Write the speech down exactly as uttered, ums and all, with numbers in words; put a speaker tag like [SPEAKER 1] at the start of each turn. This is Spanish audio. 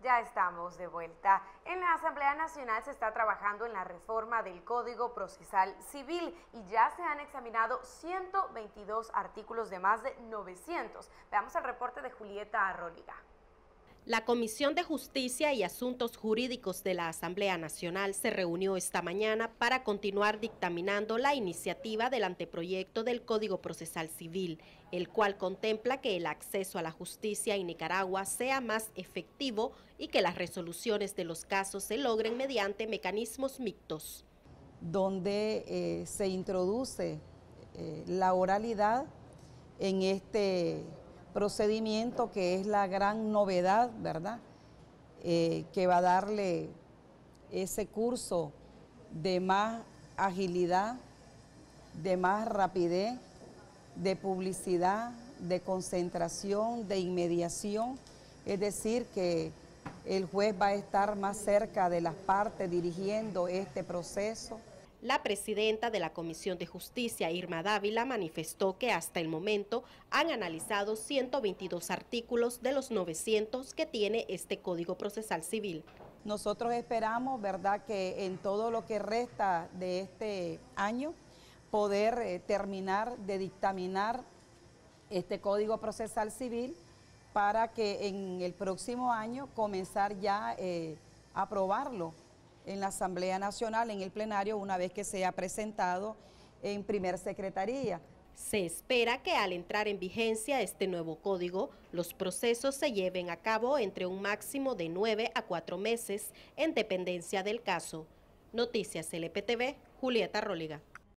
[SPEAKER 1] Ya estamos de vuelta. En la Asamblea Nacional se está trabajando en la reforma del Código Procesal Civil y ya se han examinado ciento veintidós artículos de más de novecientos. Veamos el reporte de Julieta Arróliga.
[SPEAKER 2] La Comisión de Justicia y Asuntos Jurídicos de la Asamblea Nacional se reunió esta mañana para continuar dictaminando la iniciativa del anteproyecto del Código Procesal Civil, el cual contempla que el acceso a la justicia en Nicaragua sea más efectivo y que las resoluciones de los casos se logren mediante mecanismos mixtos.
[SPEAKER 3] Donde eh, se introduce eh, la oralidad en este procedimiento, que es la gran novedad, ¿verdad? Eh, que va a darle ese curso de más agilidad, de más rapidez, de publicidad, de concentración, de inmediación, es decir, que el juez va a estar más cerca de las partes dirigiendo este proceso.
[SPEAKER 2] La presidenta de la Comisión de Justicia, Irma Dávila, manifestó que hasta el momento han analizado ciento veintidós artículos de los novecientos que tiene este Código Procesal Civil.
[SPEAKER 3] Nosotros esperamos, ¿verdad?, que en todo lo que resta de este año poder eh, terminar de dictaminar este Código Procesal Civil para que en el próximo año comenzar ya eh, a aprobarlo en la Asamblea Nacional, en el plenario, una vez que sea presentado en primer secretaría.
[SPEAKER 2] Se espera que al entrar en vigencia este nuevo código, los procesos se lleven a cabo entre un máximo de nueve a cuatro meses, en dependencia del caso. Noticias L P T V, Julieta Arróliga.